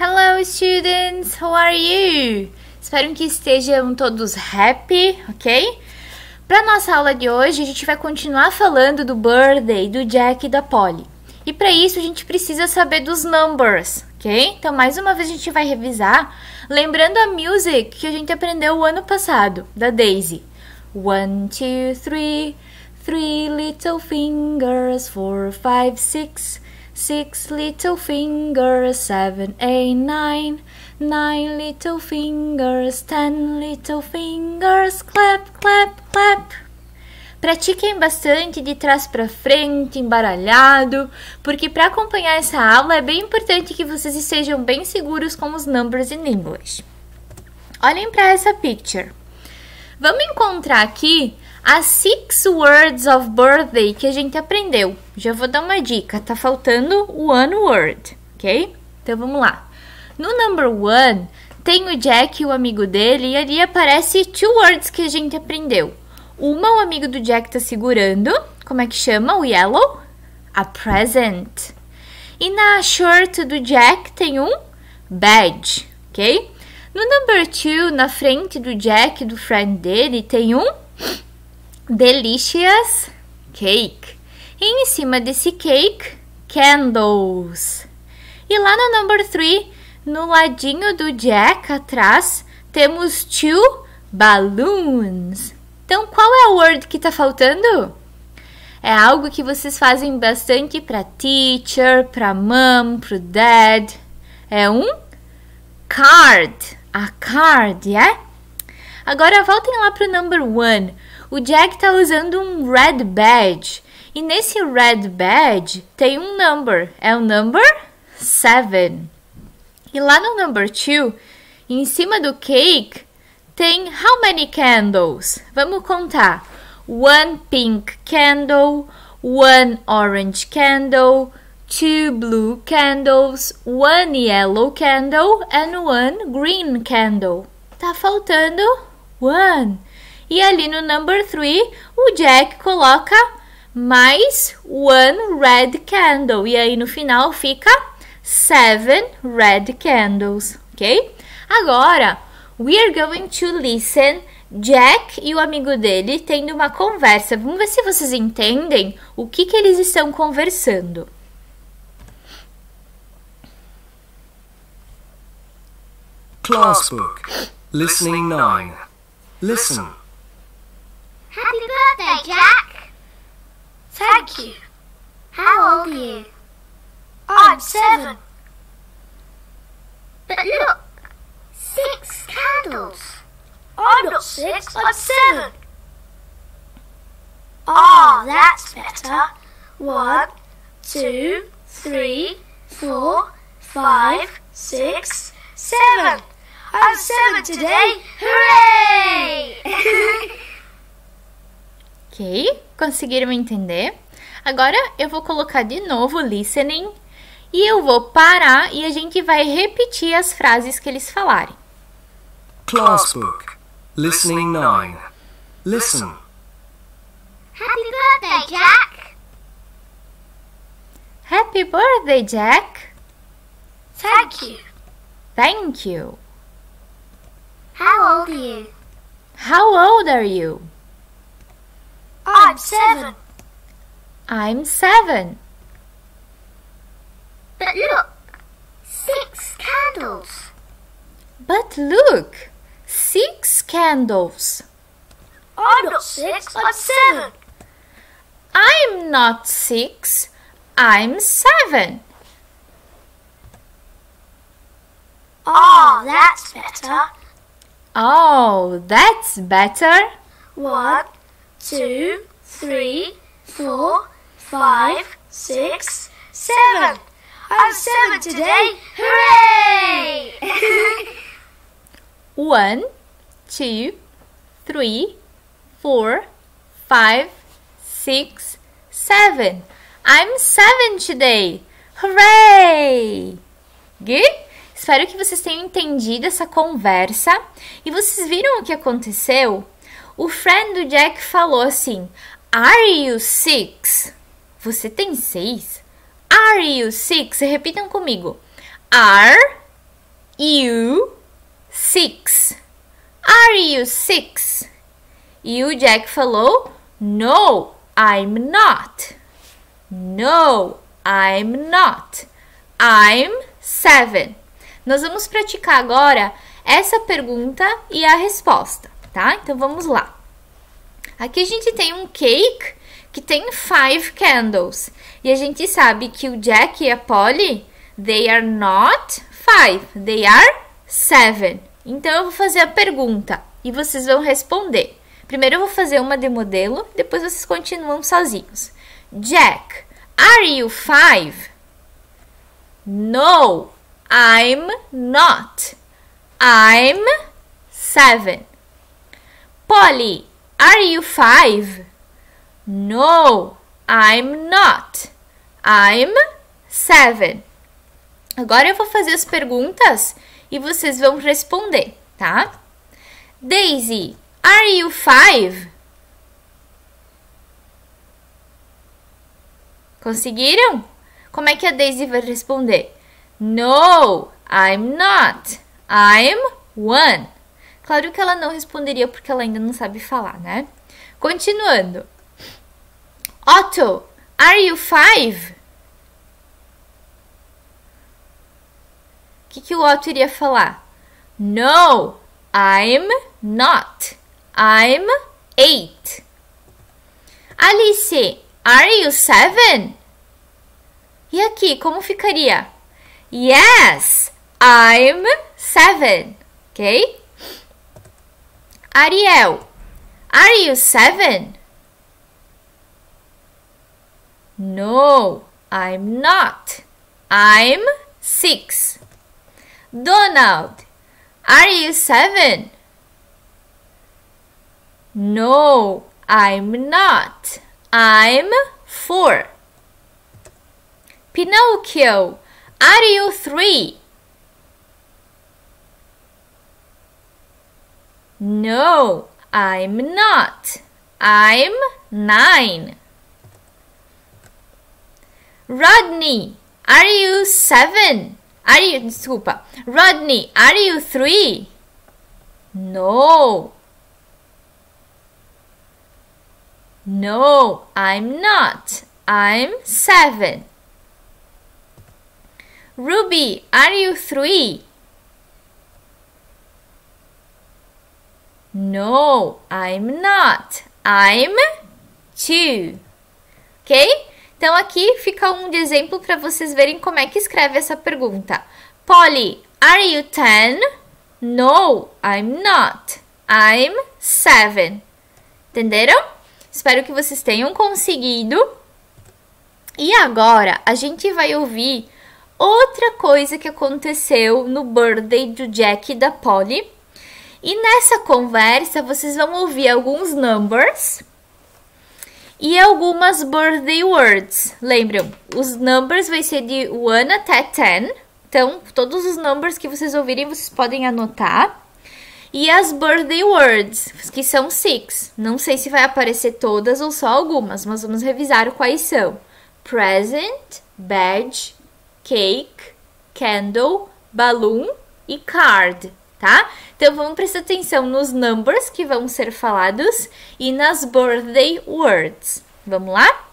Hello students, how are you? Espero que estejam todos happy, ok? Para nossa aula de hoje, a gente vai continuar falando do birthday do Jack e da Polly. E para isso, a gente precisa saber dos numbers, ok? Então, mais uma vez, a gente vai revisar, lembrando a music que a gente aprendeu o ano passado, da Daisy. 1, 2, 3, 3 little fingers, 4, 5, 6, 6 little fingers, 7, 8, 9, 9 little fingers, 10 little fingers, clap, clap, clap. Pratiquem bastante de trás para frente, embaralhado, porque para acompanhar essa aula é bem importante que vocês estejam bem seguros com os numbers in English. Olhem para essa picture. Vamos encontrar aqui as 6 words of birthday que a gente aprendeu. Já vou dar uma dica, tá faltando o one word, ok? Então vamos lá. No number 1, tem o Jack e o amigo dele, e ali aparece 2 words que a gente aprendeu. Uma, o amigo do Jack tá segurando, como é que chama? O yellow? A present. E na shirt do Jack tem um badge, ok? No number 2, na frente do Jack e do friend dele, tem um delicious cake. E em cima desse cake, candles. E lá no number 3, no ladinho do Jack, atrás, temos 2 balloons. Então, qual é o word que tá faltando? É algo que vocês fazem bastante para teacher, para mom, para dad. É um card. A card, yeah? Agora, voltem lá para o number 1. O Jack tá usando um red badge. E nesse red badge tem um number. É o number 7. E lá no number 2, em cima do cake, tem how many candles? Vamos contar. 1 pink candle, 1 orange candle, 2 blue candles, 1 yellow candle and 1 green candle. Tá faltando 1. E ali no number 3, o Jack coloca mais 1 red candle. E aí no final fica 7 red candles, ok? Agora, we are going to listen Jack e o amigo dele tendo uma conversa. Vamos ver se vocês entendem o que eles estão conversando. Class book. Listening 9. Listen. Happy birthday, Jack! Thank you. How old are you? I'm 7. But look, 6 candles. I'm not 6, I'm 7. Ah, that's better. 1, 2, 3, 4, 5, 6, 7. I'm 7 today. Hooray! Ok, conseguiram entender? Agora eu vou colocar de novo listening e eu vou parar e a gente vai repetir as frases que eles falarem. Class book. Listening 9. Listen. Happy birthday, Jack! Happy birthday, Jack! Thank you. Thank you. How old are you? How old are you? I'm 7. I'm 7. But look, 6 candles. But look, 6 candles. I'm not 6, I'm 7. I'm not 6, I'm 7. Ah, that's better. Oh, that's better. 1, 2, 3, 4, 5, 6, 7. I'm 7 today. Hooray! 1, 2, 3, 4, 5, 6, 7. I'm 7 today. Hooray! Good? Espero que vocês tenham entendido essa conversa. E vocês viram o que aconteceu? O friend do Jack falou assim: Are you 6? Você tem 6? Are you 6? Repitam comigo. Are you 6? Are you 6? E o Jack falou, no, I'm not. No, I'm not. I'm 7. Nós vamos praticar agora essa pergunta e a resposta, tá? Então, vamos lá. Aqui a gente tem um cake que tem 5 candles. E a gente sabe que o Jack e a Polly, they are not 5, they are 7. Então, eu vou fazer a pergunta e vocês vão responder. Primeiro eu vou fazer uma de modelo, depois vocês continuam sozinhos. Jack, are you 5? No, I'm not. I'm 7. Polly, are you 5? No, I'm not. I'm 7. Agora eu vou fazer as perguntas e vocês vão responder, tá? Daisy, are you 5? Conseguiram? Como é que a Daisy vai responder? No, I'm not. I'm 1. Claro que ela não responderia porque ela ainda não sabe falar, né? Continuando. Otto, are you 5? O que o Otto iria falar? No, I'm not. I'm 8. Alice, are you 7? E aqui, como ficaria? Yes, I'm 7. Ok? Ariel, are you 7? No, I'm not. I'm 6. Donald, are you 7? No, I'm not. I'm 4. Pinocchio, are you 3? No, I'm not. I'm 9. Rodney, are you 7? Rodney, are you 3? No. No, I'm not. I'm 7. Ruby, are you 3? No, I'm not. I'm 2. Ok? Então, aqui fica um exemplo para vocês verem como é que escreve essa pergunta. Polly, are you 10? No, I'm not. I'm 7. Entenderam? Espero que vocês tenham conseguido. E agora, a gente vai ouvir outra coisa que aconteceu no birthday do Jack e da Polly. E nessa conversa, vocês vão ouvir alguns numbers e algumas birthday words. Lembram? Os numbers vai ser de 1 até 10. Então, todos os numbers que vocês ouvirem, vocês podem anotar. E as birthday words, que são 6. Não sei se vai aparecer todas ou só algumas, mas vamos revisar quais são. Present, badge, cake, candle, balloon e card, tá? Então, vamos prestar atenção nos numbers que vão ser falados e nas birthday words. Vamos lá?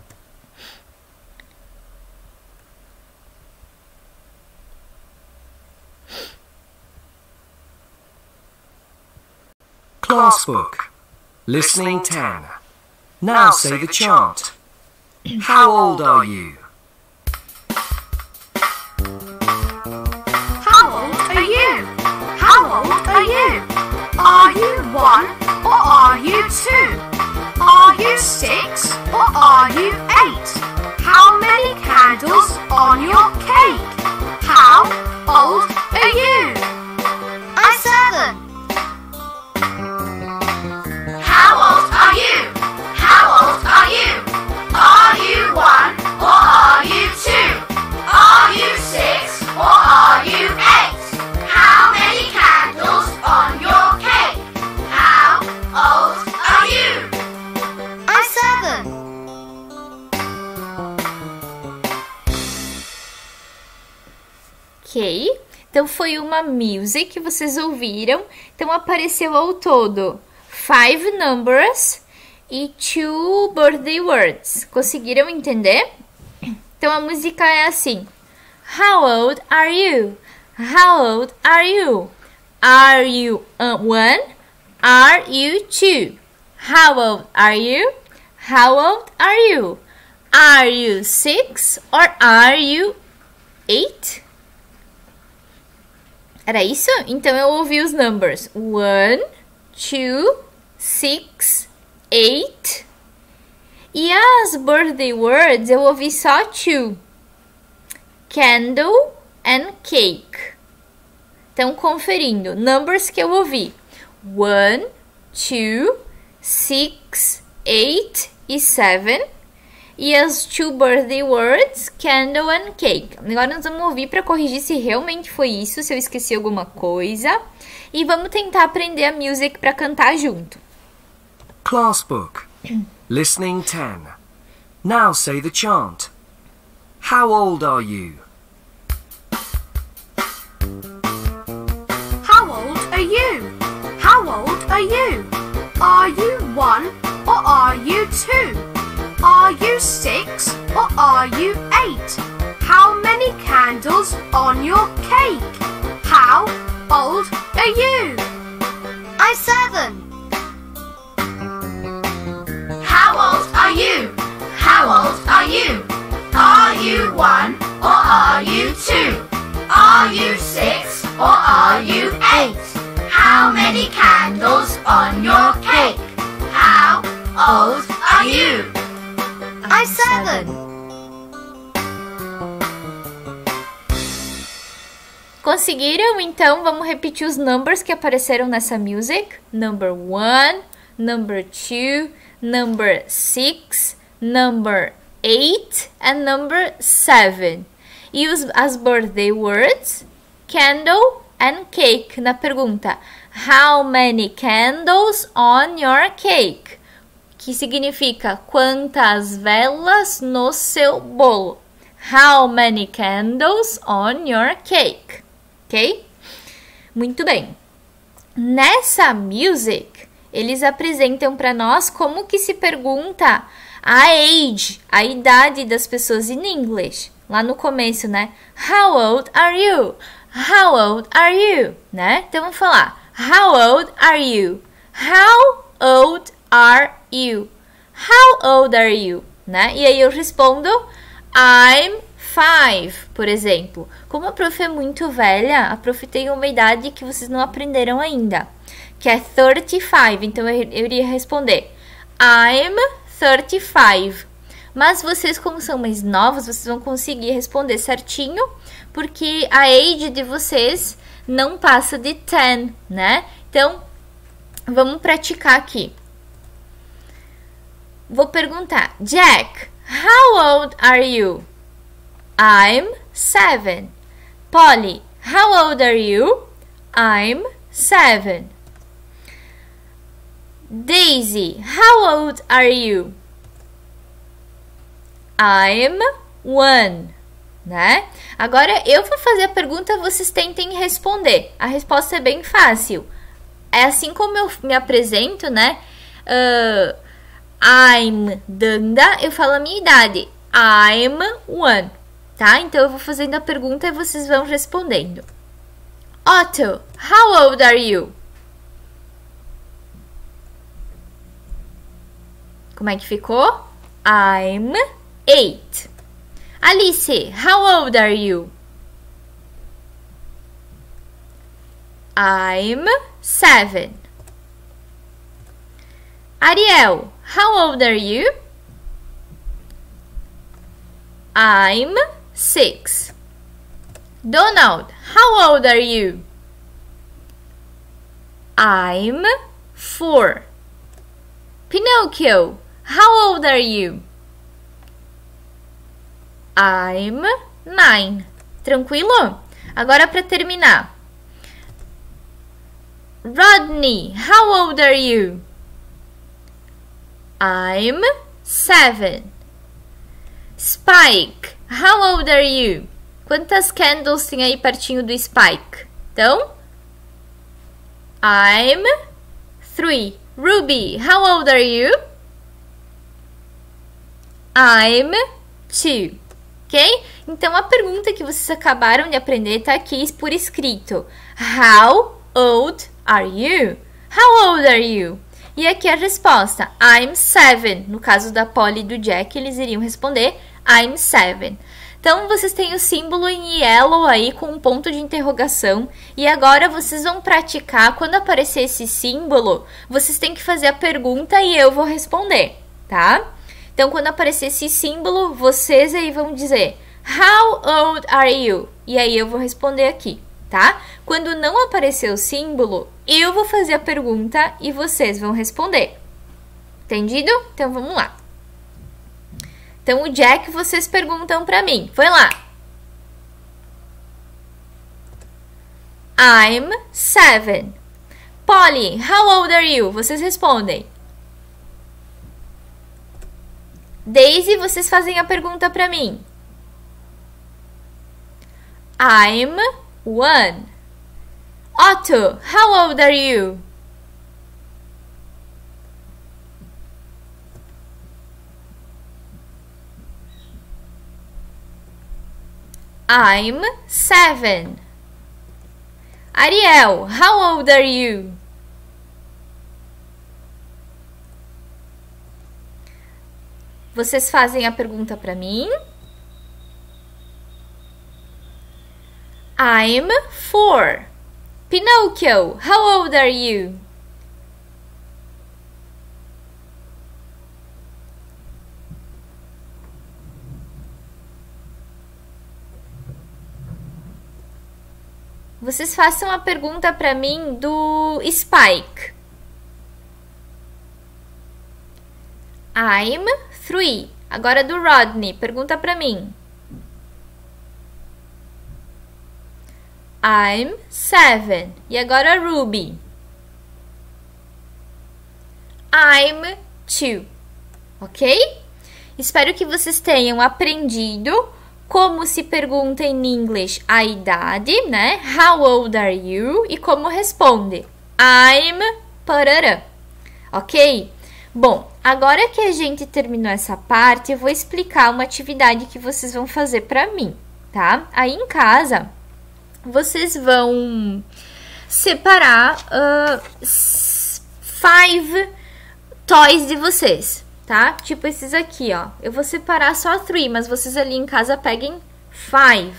Class book. Listening 10. Now say the chant. How old are you? How old are you? How old are you? Are you 1 or are you 2? Are you 6 or are you 8? How many candles on your cake? How old are you? I'm 7. How old are you? How old are you? Are you 1 or are you 2? Are you 6 or are you 8? How many candles on your cake? How old are you? I'm 7. Ok. Então, foi uma music que vocês ouviram. Então, apareceu ao todo 5 numbers e 2 birthday words. Conseguiram entender? Então, a música é assim. How old are you? How old are you? Are you 1? Are you 2? How old are you? How old are you? Are you 6 or are you 8? Era isso? Então eu ouvi os numbers 1, 2, 6, 8. E as birthday words eu ouvi só 2. Candle and cake. Então, conferindo. Numbers que eu ouvi. 1, 2, 6, 8 e 7. E as 2 birthday words, candle and cake. Agora nós vamos ouvir para corrigir se realmente foi isso, se eu esqueci alguma coisa. E vamos tentar aprender a music para cantar junto. Class book. Listening 10. Now say the chant. How old are you? How old are you? How old are you? Are you 1 or are you 2? Are you 6 or are you 8? How many candles on your cake? How old are you? I'm 7. How old are you? How old are you? Are you 1 or are you 2? Are you 6 or are you 8? How many candles on your cake? How old are you? I'm 7. Conseguiram? Então, vamos repetir os numbers que apareceram nessa music. Number 1, number 2, number 6, number 8 and number 7. E as birthday words, candle and cake. Na pergunta, how many candles on your cake? Que significa quantas velas no seu bolo. How many candles on your cake? Ok? Muito bem. Nessa music, eles apresentam para nós como que se pergunta a age, a idade das pessoas em inglês. Lá no começo, né? How old are you? How old are you? Né? Então, vamos falar. How old are you? How old are you? How old are you? Né? E aí eu respondo, I'm 5, por exemplo. Como a prof é muito velha, a prof tem uma idade que vocês não aprenderam ainda, que é 35. Então eu iria responder, I'm 35. Mas vocês, como são mais novos, vocês vão conseguir responder certinho, porque a age de vocês não passa de 10, né? Então, vamos praticar aqui. Vou perguntar, Jack, how old are you? I'm 7. Polly, how old are you? I'm 7. Daisy, how old are you? I'm 1. Né? Agora eu vou fazer a pergunta, vocês tentem responder. A resposta é bem fácil. É assim como eu me apresento, né? I'm Danda, eu falo a minha idade. I'm 1. Tá? Então eu vou fazendo a pergunta e vocês vão respondendo. Otto, how old are you? Como é que ficou? I'm 8. Alice, how old are you? I'm 7. Ariel, how old are you? I'm 6. Donald, how old are you? I'm 4. Pinocchio, how old are you? I'm 9. Tranquilo? Agora para terminar. Rodney, how old are you? I'm 7. Spike, how old are you? Quantas candles tem aí pertinho do Spike? Então, I'm 3. Ruby, how old are you? I'm 2. Ok? Então, a pergunta que vocês acabaram de aprender está aqui por escrito. How old are you? How old are you? E aqui a resposta. I'm 7. No caso da Polly e do Jack, eles iriam responder I'm 7. Então, vocês têm o símbolo em yellow aí com um ponto de interrogação. E agora vocês vão praticar. Quando aparecer esse símbolo, vocês têm que fazer a pergunta e eu vou responder, tá? Então, quando aparecer esse símbolo, vocês aí vão dizer How old are you? E aí eu vou responder aqui, tá? Quando não aparecer o símbolo, eu vou fazer a pergunta e vocês vão responder. Entendido? Então, vamos lá. Então, o Jack, vocês perguntam pra mim. Foi lá. I'm 7. Polly, how old are you? Vocês respondem. Daisy, vocês fazem a pergunta pra mim. I'm 1. Otto, how old are you? I'm 7. Ariel, how old are you? Vocês fazem a pergunta para mim. I'm 4. Pinocchio, how old are you? Vocês façam a pergunta para mim do Spike. I'm 3. Agora do Rodney, pergunta para mim. I'm 7. E agora Ruby. I'm 2. Ok? Espero que vocês tenham aprendido como se pergunta em inglês a idade, né? How old are you? E como responde. I'm parará. Ok? Bom, agora que a gente terminou essa parte, eu vou explicar uma atividade que vocês vão fazer para mim, tá? Aí em casa, vocês vão separar 5 toys de vocês, tá? Tipo esses aqui, ó. Eu vou separar só 3, mas vocês ali em casa peguem 5.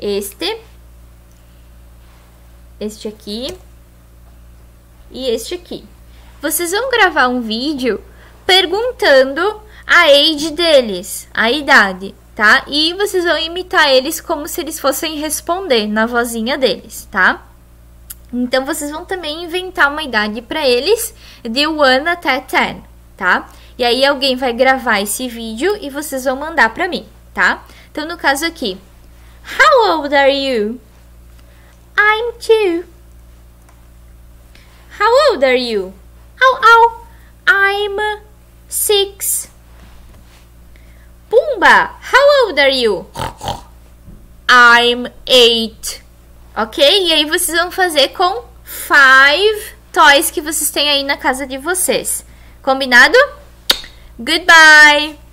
Este aqui e este aqui. Vocês vão gravar um vídeo perguntando a age deles, a idade, tá? E vocês vão imitar eles como se eles fossem responder na vozinha deles, tá? Então, vocês vão também inventar uma idade para eles de 1 até 10, tá? E aí, alguém vai gravar esse vídeo e vocês vão mandar para mim, tá? Então, no caso aqui, how old are you? I'm 2. How old are you? Oh, I'm 6. Pumba, how old are you? I'm 8. Ok? E aí vocês vão fazer com 5 toys que vocês têm aí na casa de vocês. Combinado? Goodbye!